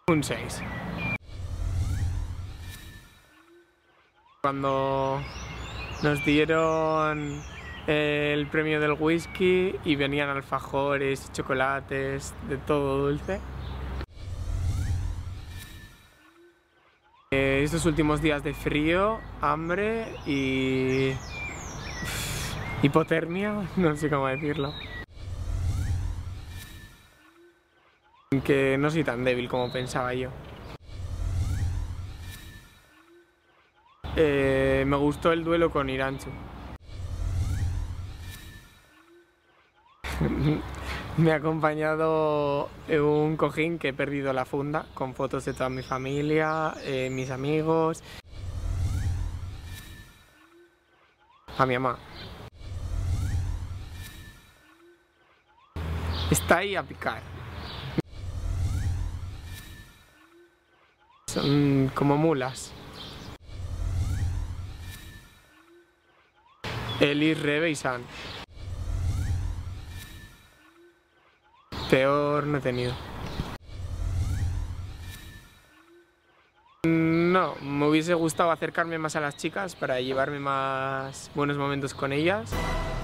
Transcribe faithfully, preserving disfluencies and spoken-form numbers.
Un seis. Cuando nos dieron el premio del whisky y venían alfajores y chocolates, de todo dulce. Eh, estos últimos días de frío, hambre y hipotermia, no sé cómo decirlo. Que no soy tan débil como pensaba yo. Eh, me gustó el duelo con Iranchu. Me ha acompañado un cojín que he perdido la funda, con fotos de toda mi familia, eh, mis amigos. A mi mamá. Está ahí a picar. Son como mulas. Elis, Rebe y San. Peor no he tenido. No, me hubiese gustado acercarme más a las chicas para llevarme más buenos momentos con ellas.